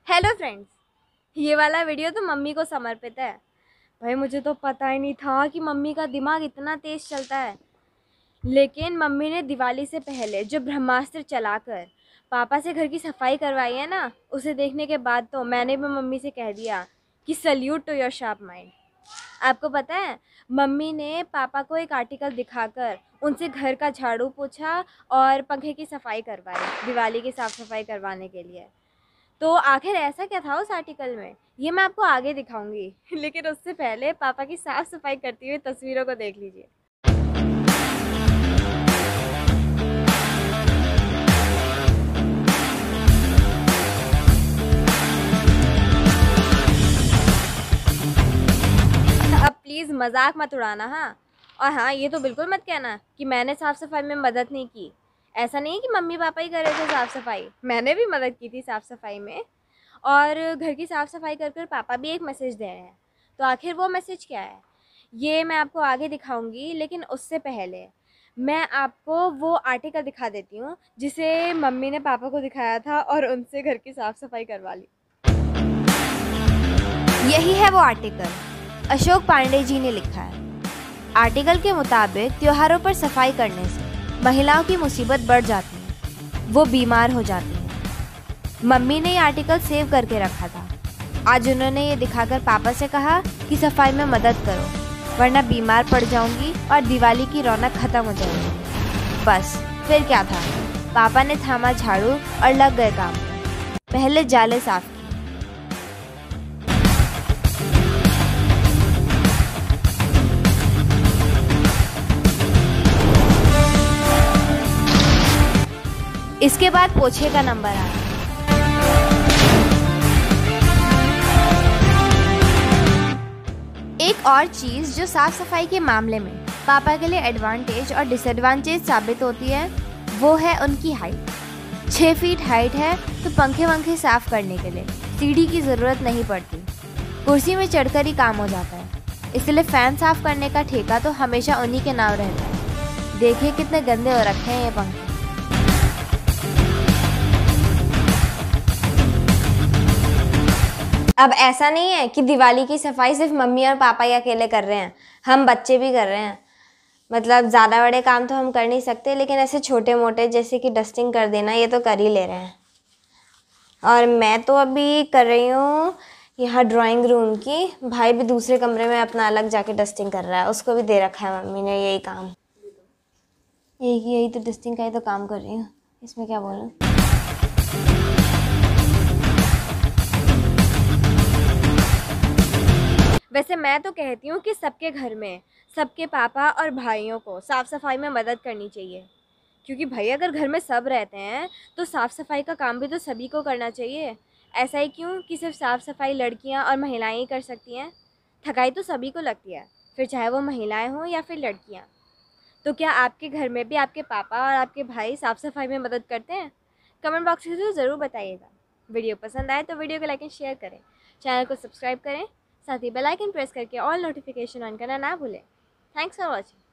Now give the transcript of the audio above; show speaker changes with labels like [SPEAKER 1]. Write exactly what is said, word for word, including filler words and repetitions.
[SPEAKER 1] Hello friends, ये वाला video तो मम्मी को समर्पित है। भाई मुझे तो पता ही नहीं था कि मम्मी का दिमाग इतना तेज़ चलता है। लेकिन मम्मी ने दिवाली से पहले जो ब्रह्मास्त्र चलाकर पापा से घर की सफाई करवाई है ना, उसे देखने के बाद तो मैंने भी मम्मी से कह दिया कि salute to your sharp mind. आपको पता है, मम्मी ने पापा को एक आर्टिकल दिखाकर उनसे घर का झाड़ू पोछा और पंखे की सफाई करवाई, दिवाली की साफ़ सफाई करवाने के लिए। तो आखिर ऐसा क्या था उस आर्टिकल में, ये मैं आपको आगे दिखाऊंगी। लेकिन उससे पहले पापा की साफ सफाई करती हुई तस्वीरों को देख लीजिए। अब प्लीज़ मजाक मत उड़ाना। हाँ, और हाँ, ये तो बिल्कुल मत कहना कि मैंने साफ़ सफाई में मदद नहीं की। ऐसा नहीं है कि मम्मी पापा ही कर रहे थे साफ़ सफाई, मैंने भी मदद की थी साफ़ सफाई में। और घर की साफ़ सफाई कर कर पापा भी एक मैसेज दे रहे हैं। तो आखिर वो मैसेज क्या है, ये मैं आपको आगे दिखाऊंगी। लेकिन उससे पहले मैं आपको वो आर्टिकल दिखा देती हूँ जिसे मम्मी ने पापा को दिखाया था और उनसे घर की साफ़ सफाई करवा ली। यही है वो आर्टिकल, अशोक पांडे जी ने लिखा है। आर्टिकल के मुताबिक त्योहारों पर सफाई करने से महिलाओं की मुसीबत बढ़ जाती है, वो बीमार हो जाती हैं। मम्मी ने ये आर्टिकल सेव करके रखा था। आज उन्होंने ये दिखाकर पापा से कहा कि सफाई में मदद करो, वरना बीमार पड़ जाऊंगी और दिवाली की रौनक खत्म हो जाएगी। बस फिर क्या था, पापा ने थामा झाड़ू और लग गए काम। पहले जाले साफ किए, इसके बाद पोछे का नंबर आया। एक और चीज़ जो साफ सफाई के मामले में पापा के लिए एडवांटेज और डिसएडवांटेज साबित होती है, वो है उनकी हाइट। छः फीट हाइट है तो पंखे वंखे साफ करने के लिए सीढ़ी की ज़रूरत नहीं पड़ती, कुर्सी में चढ़कर ही काम हो जाता है। इसलिए फ़ैन साफ करने का ठेका तो हमेशा उन्हीं के नाम रहता है। देखिए कितने गंदे हो रखे हैं ये पंखे। अब ऐसा नहीं है कि दिवाली की सफाई सिर्फ मम्मी और पापा ही अकेले कर रहे हैं, हम बच्चे भी कर रहे हैं। मतलब ज़्यादा बड़े काम तो हम कर नहीं सकते, लेकिन ऐसे छोटे मोटे जैसे कि डस्टिंग कर देना, ये तो कर ही ले रहे हैं। और मैं तो अभी कर रही हूँ यहाँ ड्राइंग रूम की, भाई भी दूसरे कमरे में अपना अलग जाके डस्टिंग कर रहा है, उसको भी दे रखा है मम्मी ने यही काम। यही यही तो डस्टिंग का ही तो काम कर रही हूँ, इसमें क्या बोलूँ। वैसे मैं तो कहती हूँ कि सबके घर में सबके पापा और भाइयों को साफ़ सफाई में मदद करनी चाहिए, क्योंकि भाई अगर घर में सब रहते हैं तो साफ़ सफाई का काम भी तो सभी को करना चाहिए। ऐसा ही क्यों कि सिर्फ साफ़ सफाई लड़कियाँ और महिलाएं ही कर सकती हैं, थकाई तो सभी को लगती है, फिर चाहे वो महिलाएं हों या फिर लड़कियाँ। तो क्या आपके घर में भी आपके पापा और आपके भाई साफ़ सफाई में मदद करते हैं? कमेंट बॉक्स में ज़रूर बताइएगा। वीडियो पसंद आए तो वीडियो को लाइक एंड शेयर करें, चैनल को सब्सक्राइब करें, साथ ही बेल आइकन प्रेस करके ऑल नोटिफिकेशन ऑन करना ना भूलें। Thanks for watching.